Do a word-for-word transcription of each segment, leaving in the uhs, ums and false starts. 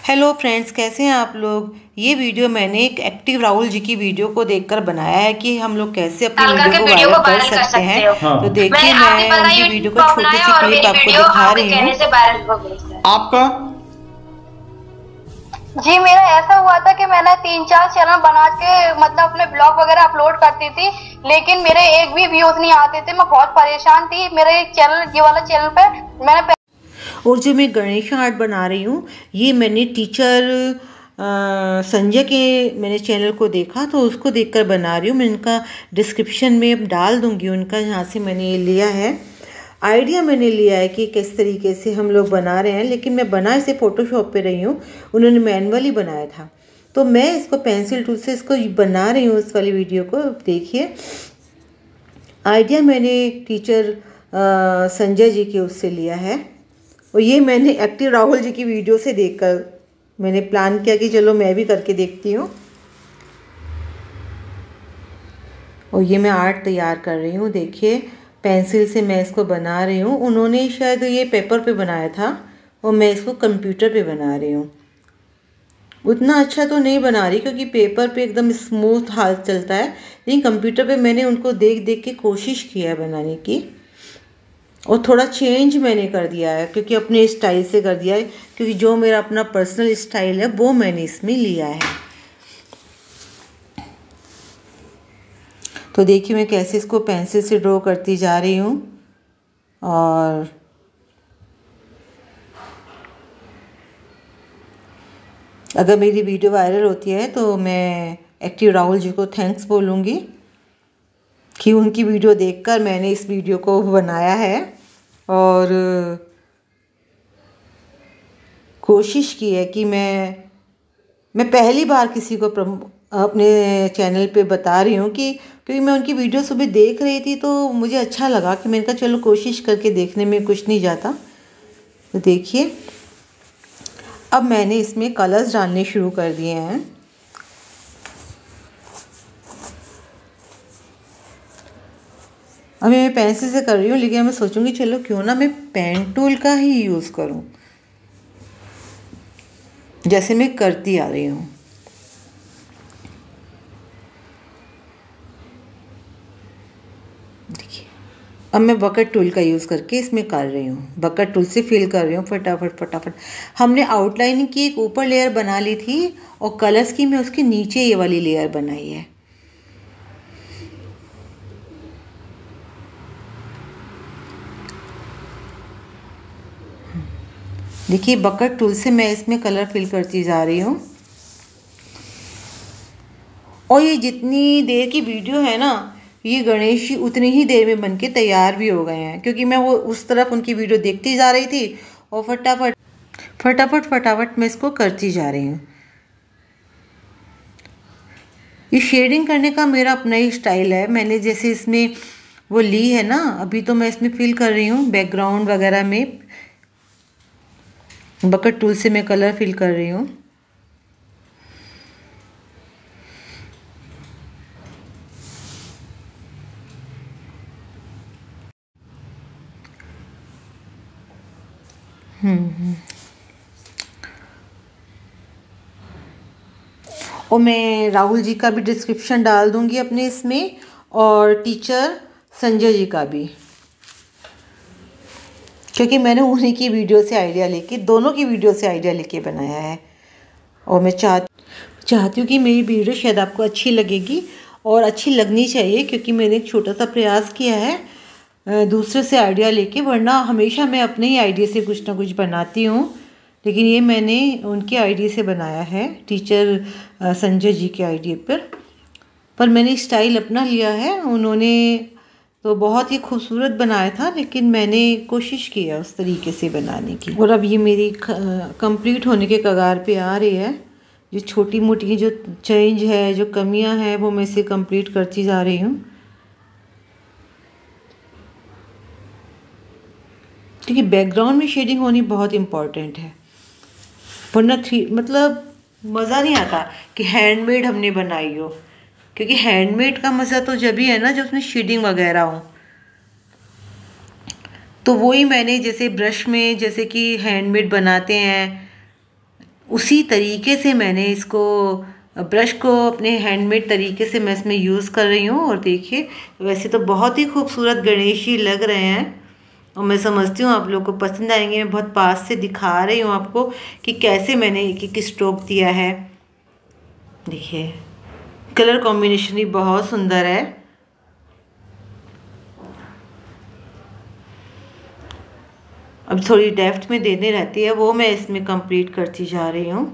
Hello friends, कैसे हैं आप लोग। ये वीडियो मैंने एक एक्टिव राहुल जी की वीडियो को देखकर बनाया है कि हम लोग कैसे अपनी वीडियो को वीडियो वायरल को कर वायरल कर सकते हैं। सकते हो। हाँ। तो देखिए मैंने आपके मैं पता उनकी यूट्यूब वीडियो को पर छोटी बनाया सी और क्लिप मेरी आपको वीडियो दिखा आपके रही हूँ। कहने से वायरल हो गई है। आपका जी मेरा ऐसा हुआ था कि मैंने तीन चार चैनल बना के मतलब अपने ब्लॉग वगैरह अपलोड करती थी, लेकिन मेरे एक भी व्यूज नहीं आते थे। मैं बहुत परेशान थी। मेरे चैनल ये वाला चैनल पे मैंने और जो मैं गणेश आर्ट बना रही हूँ, ये मैंने टीचर संजय के मैंने चैनल को देखा तो उसको देखकर बना रही हूँ। मैं इनका डिस्क्रिप्शन में डाल दूँगी उनका, यहाँ से मैंने ये लिया है। आइडिया मैंने लिया है कि किस तरीके से हम लोग बना रहे हैं, लेकिन मैं बना इसे फ़ोटोशॉप पे रही हूँ, उन्होंने मैनुअली बनाया था। तो मैं इसको पेंसिल टूल से इसको बना रही हूँ, इस वाली वीडियो को देखिए। आइडिया मैंने टीचर संजय जी के उससे लिया है, और ये मैंने एक्टिव राहुल जी की वीडियो से देखकर मैंने प्लान किया कि चलो मैं भी करके देखती हूँ। और ये मैं आर्ट तैयार कर रही हूँ, देखिए पेंसिल से मैं इसको बना रही हूँ। उन्होंने शायद ये पेपर पे बनाया था और मैं इसको कंप्यूटर पे बना रही हूँ। उतना अच्छा तो नहीं बना रही क्योंकि पेपर पे एकदम स्मूथ हाथ चलता है, लेकिन कंप्यूटर पे मैंने उनको देख देख के कोशिश किया है बनाने की, और थोड़ा चेंज मैंने कर दिया है क्योंकि अपने स्टाइल से कर दिया है, क्योंकि जो मेरा अपना पर्सनल स्टाइल है वो मैंने इसमें लिया है। तो देखिए मैं कैसे इसको पेंसिल से ड्रॉ करती जा रही हूँ। और अगर मेरी वीडियो वायरल होती है तो मैं एक्टिव राहुल जी को थैंक्स बोलूँगी कि उनकी वीडियो देखकर मैंने इस वीडियो को बनाया है और कोशिश की है कि मैं मैं पहली बार किसी को अपने चैनल पे बता रही हूँ कि क्योंकि मैं उनकी वीडियो सुबह देख रही थी तो मुझे अच्छा लगा कि मैंने कहा चलो कोशिश करके देखने में कुछ नहीं जाता। तो देखिए अब मैंने इसमें कलर्स डालने शुरू कर दिए हैं। अभी मैं पेंसिल से कर रही हूँ, लेकिन मैं सोचूंगी चलो क्यों ना मैं पेन टूल का ही यूज़ करूँ, जैसे मैं करती आ रही हूँ। देखिए अब मैं बकेट टूल का यूज़ करके इसमें कर रही हूँ, बकेट टूल से फिल कर रही हूँ फटाफट फटाफट। हमने आउटलाइन की एक ऊपर लेयर बना ली थी और कलर्स की मैं उसके नीचे ये वाली लेयर बनाई है। देखिए बकेट टूल से मैं इसमें कलर फिल करती जा रही हूँ। और ये जितनी देर की वीडियो है ना, ये गणेश जी उतनी ही देर में बनके तैयार भी हो गए हैं, क्योंकि मैं वो उस तरफ उनकी वीडियो देखती जा रही थी और फटाफट फटाफट फटाफट मैं इसको करती जा रही हूँ। ये शेडिंग करने का मेरा अपना ही स्टाइल है। मैंने जैसे इसमें वो ली है ना, अभी तो मैं इसमें फिल कर रही हूँ बैकग्राउंड वगैरह में, बकेट टूल से मैं कलर फिल कर रही हूँ। हम्म और मैं राहुल जी का भी डिस्क्रिप्शन डाल दूंगी अपने इसमें, और टीचर संजय जी का भी, क्योंकि मैंने उन्हीं की वीडियो से आइडिया लेके, दोनों की वीडियो से आइडिया लेके बनाया है। और मैं चाह चाहती हूँ कि मेरी वीडियो शायद आपको अच्छी लगेगी और अच्छी लगनी चाहिए, क्योंकि मैंने एक छोटा सा प्रयास किया है दूसरे से आइडिया लेके, वरना हमेशा मैं अपने ही आइडिया से कुछ ना कुछ बनाती हूँ, लेकिन ये मैंने उनके आइडिया से बनाया है, टीचर संजय जी के आइडिया पर पर मैंने स्टाइल अपना लिया है। उन्होंने तो बहुत ही खूबसूरत बनाया था, लेकिन मैंने कोशिश किया उस तरीके से बनाने की। और अब ये मेरी कंप्लीट होने के कगार पे आ रही है। जो छोटी मोटी जो चेंज है, जो कमियां हैं, वो मैं इसे कंप्लीट करती जा रही हूँ, क्योंकि बैकग्राउंड में शेडिंग होनी बहुत इम्पॉर्टेंट है, वरना थ्री मतलब मज़ा नहीं आता कि हैंडमेड हमने बनाई हो, क्योंकि हैंडमेड का मज़ा तो जब भी है ना जब उसमें शेडिंग वगैरह हो। तो वही मैंने जैसे ब्रश में जैसे कि हैंडमेड बनाते हैं, उसी तरीके से मैंने इसको ब्रश को अपने हैंडमेड तरीके से मैं इसमें यूज़ कर रही हूँ। और देखिए वैसे तो बहुत ही खूबसूरत गणेश जी लग रहे हैं और मैं समझती हूँ आप लोग को पसंद आएंगे। मैं बहुत पास से दिखा रही हूँ आपको कि कैसे मैंने एक एक स्ट्रोक दिया है। देखिए कलर कॉम्बिनेशन भी बहुत सुंदर है। अब थोड़ी डेप्थ में देनी रहती है, वो मैं इसमें कंप्लीट करती जा रही हूँ।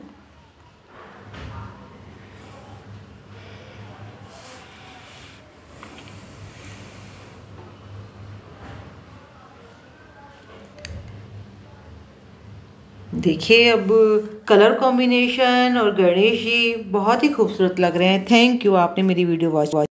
देखिए अब कलर कॉम्बिनेशन और गणेश जी बहुत ही खूबसूरत लग रहे हैं। थैंक यू, आपने मेरी वीडियो वॉच